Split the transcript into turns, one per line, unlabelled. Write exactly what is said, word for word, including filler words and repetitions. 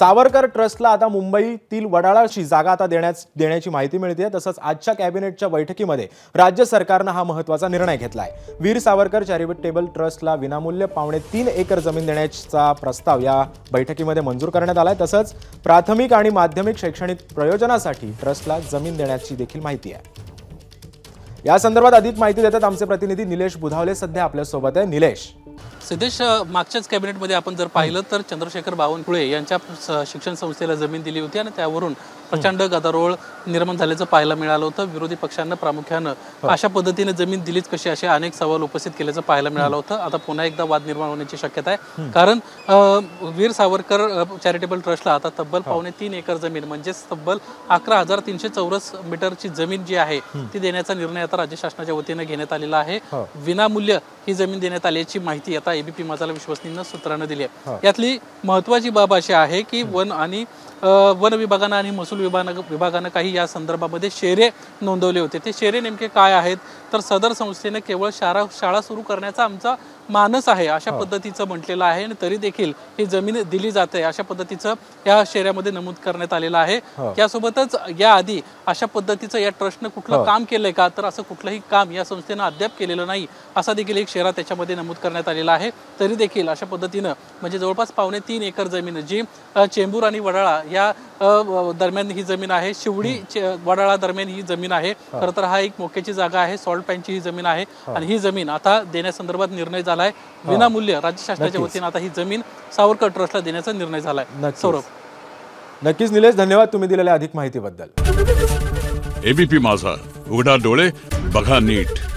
सावरकर ट्रस्टला आता मुंबईतील वडाळाची जागा आता देण्यास देण्याची माहिती मिळते। तसंच आजच्या कॅबिनेटच्या बैठकीमध्ये राज्य सरकारने हा महत्त्वाचा निर्णय घेतला आहे। वीर सावरकर चॅरिटेबल ट्रस्टला विनामूल्य पावणे तीन एकर जमीन देण्याचा प्रस्ताव या बैठकीमध्ये मंजूर करण्यात आलाय। तसंच प्राथमिक आणि माध्यमिक शैक्षणिक प्रयोजनासाठी ट्रस्टला जमीन देण्याची देखील माहिती आहे। या संदर्भात अधिक माहिती देतात आमचे प्रतिनिधी निलेश बुधावले सध्या आपल्या सोबत आहे। निलेश,
सिद्धेश, मागच्याच कॅबिनेटमध्ये आपण जर पाहिलं तर चंद्रशेखर बावनकुळे यांच्या शिक्षण संस्थेला जमीन दिली होती आणि त्यावरून प्रचंड गदारोळ निर्माण झाल्याचं पाहायला मिळालं होतं। विरोधी पक्षांना प्रामुख्यानं अशा पद्धतीने जमीन दिलीच कशी असे अनेक सवाल उपस्थित केल्याचं पाहायला मिळालं होतं। आता पुन्हा एकदा वाद निर्माण होण्याची शक्यता आहे, कारण वीर सावरकर चॅरिटेबल ट्रस्टला आता तब्बल पावणे तीन एकर जमीन म्हणजे तब्बल अकरा हजार तीनशे चौरस मीटरची जमीन जी आहे ती देण्याचा निर्णय आता राज्य शासनाच्या वतीने घेण्यात आलेला आहे। विनामूल्य ही जमीन देण्यात आल्याची माहिती आता एबीपी माझाला विश्वसनीय सूत्रांनी दिली आहे। यातली महत्त्वाची बाब अशी आहे की वन आणि वन विभागानं आणि महसूल विभागानं विभागानं काही या संदर्भामध्ये शेरे नोंदवले होते। ते शेरे नेमके काय आहेत तर सदर संस्थेने केवळ शाळा शाळा सुरू करण्याचा आमचा मानस आहे अशा पद्धतीचं म्हटलेलं आहे आणि तरी देखील ही जमीन दिली जाते अशा पद्धतीचं या शेऱ्यामध्ये नमूद करण्यात आलेलं आहे। त्यासोबतच याआधी अशा पद्धतीचं या ट्रस्टनं कुठलं काम केलंय का तर असं कुठलंही काम या संस्थेनं अद्याप केलेलं नाही असा देखील एक शेरा त्याच्यामध्ये नमूद करण्यात आलेला आहे। तरी देखील अशा पद्धतीनं म्हणजे जवळपास पावणे तीन एकर जमीन जी चेंबूर आणि वडाळा या दरम्यान ही जमीन आहे, शिवडी वडाळा दरम्यान ही जमीन आहे। खरं तर हा एक मोक्याची जागा आहे, सॉल्ट पॅनची ही जमीन आहे आणि ही जमीन आता देण्यासंदर्भात निर्णय झाला आहे। विनामूल्य राज्य शासनाच्या वतीने आता ही जमीन सावरकर ट्रस्टला देण्याचा निर्णय झालाय। सौरभ,
नक्कीच निलेश, धन्यवाद तुम्ही दिलेल्या अधिक माहितीबद्दल।
एबीपी माझा, उघडा डोळे बघा नीट।